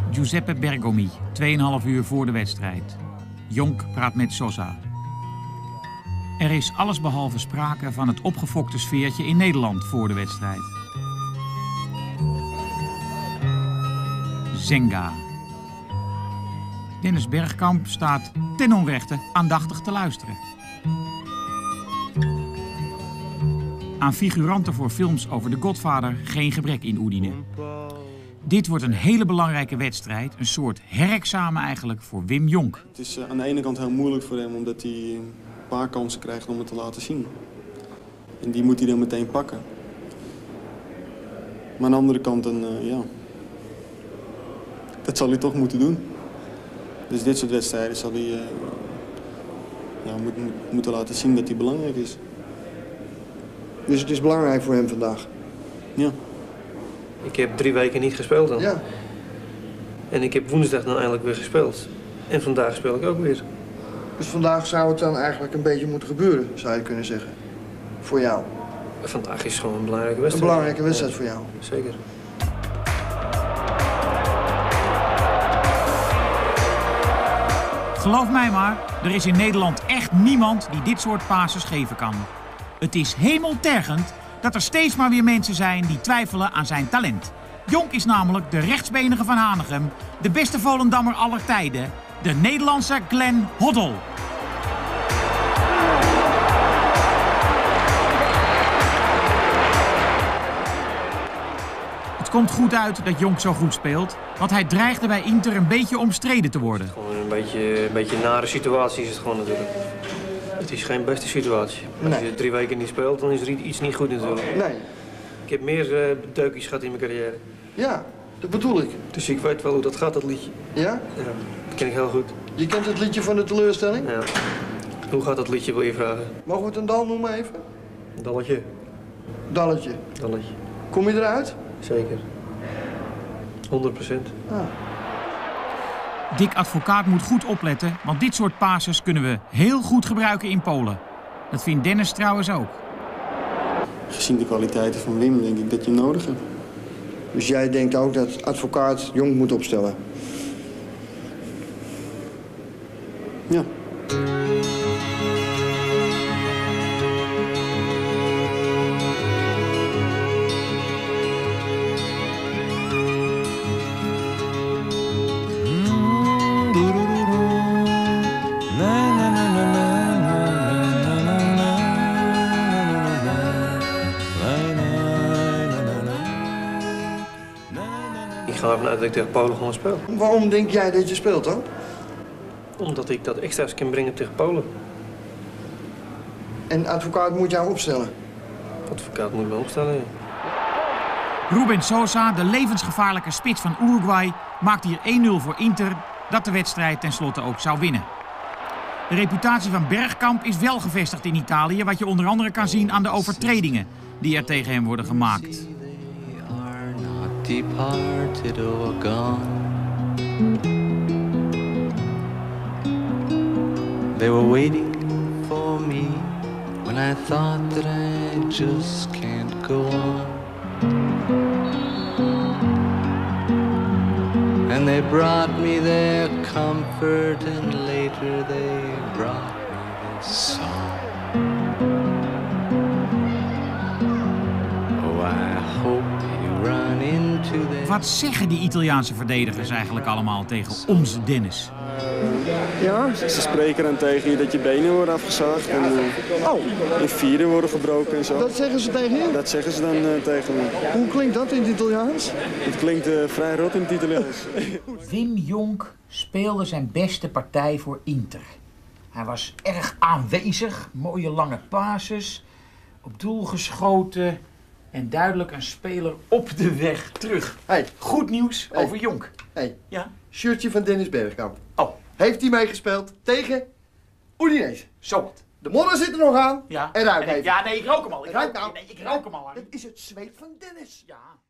Giuseppe Bergomi, 2,5 uur voor de wedstrijd. Jonk praat met Sosa. Er is allesbehalve sprake van het opgefokte sfeertje in Nederland voor de wedstrijd. Zenga. Dennis Bergkamp staat ten onrechte aandachtig te luisteren. Aan figuranten voor films over de Godfather geen gebrek in Udine. Dit wordt een hele belangrijke wedstrijd, een soort herexamen eigenlijk voor Wim Jonk. Het is aan de ene kant heel moeilijk voor hem omdat hij een paar kansen krijgt om het te laten zien. En die moet hij dan meteen pakken. Maar aan de andere kant, dat zal hij toch moeten doen. Dus dit soort wedstrijden zal hij moeten laten zien dat hij belangrijk is. Dus het is belangrijk voor hem vandaag? Ja. Ik heb 3 weken niet gespeeld dan. Ja. En ik heb woensdag dan eindelijk weer gespeeld. En vandaag speel ik ook weer. Dus vandaag zou het dan eigenlijk een beetje moeten gebeuren, zou je kunnen zeggen. Voor jou. Vandaag is gewoon een belangrijke wedstrijd. Een belangrijke wedstrijd voor jou. Zeker. Geloof mij maar, er is in Nederland echt niemand die dit soort passes geven kan. Het is hemeltergend dat er steeds maar weer mensen zijn die twijfelen aan zijn talent. Jonk is namelijk de rechtsbenige van Hanegem, de beste Volendammer aller tijden, de Nederlandse Glenn Hoddle. Het komt goed uit dat Jonk zo goed speelt, want hij dreigde bij Inter een beetje omstreden te worden. Gewoon een beetje een nare situatie is het gewoon natuurlijk. Het is geen beste situatie. Als je 3 weken niet speelt, dan is er iets niet goed natuurlijk. Nee. Ik heb meer deukjes gehad in mijn carrière. Ja, dat bedoel ik. Dus ik weet wel hoe dat gaat, dat liedje. Ja? Ja, dat ken ik heel goed. Je kent het liedje van de teleurstelling? Ja. Hoe gaat dat liedje, wil je vragen? Mogen we het een dal noemen even? Dalletje. Dalletje. Dalletje. Kom je eruit? Zeker. 100%. Ah. Dick Advocaat moet goed opletten, want dit soort passes kunnen we heel goed gebruiken in Polen. Dat vindt Dennis trouwens ook. Gezien de kwaliteiten van Wim denk ik dat je hem nodig hebt. Dus jij denkt ook dat Advocaat Jonk moet opstellen? Ja. Ik ga ervan uit dat ik tegen Polen gewoon speel. Waarom denk jij dat je speelt dan? Omdat ik dat extra's kan brengen tegen Polen. En Advocaat moet jou opstellen? Advocaat moet me opstellen, ja. Rubén Sosa, de levensgevaarlijke spits van Uruguay, maakt hier 1-0 voor Inter, dat de wedstrijd tenslotte ook zou winnen. De reputatie van Bergkamp is wel gevestigd in Italië, wat je onder andere kan zien aan de overtredingen die er tegen hem worden gemaakt. Departed or gone. They were waiting for me when I thought that I just can't go on. And they brought me their comfort and later they brought me this song. Oh, I hope run into them. Wat zeggen die Italiaanse verdedigers eigenlijk allemaal tegen onze Dennis? Ja, ze spreken dan tegen je dat je benen worden afgezaagd en in vieren worden gebroken en zo. Dat zeggen ze tegen je? Dat zeggen ze dan tegen me. Hoe klinkt dat in het Italiaans? Het klinkt vrij rot in het Italiaans. Wim Jonk speelde zijn beste partij voor Inter. Hij was erg aanwezig, mooie lange passes, op doel geschoten en duidelijk een speler op de weg terug. Hey. Goed nieuws over Jonk. Hey. Ja? Shirtje van Dennis Bergkamp. Oh, Heeft hij meegespeeld tegen Udinese? zo wat. De modder zit er nog aan. Ja. En ruik even. Ja, nee, ik rook hem al. Ruik nou. Ik rook hem al. Het is het zweet van Dennis. Ja.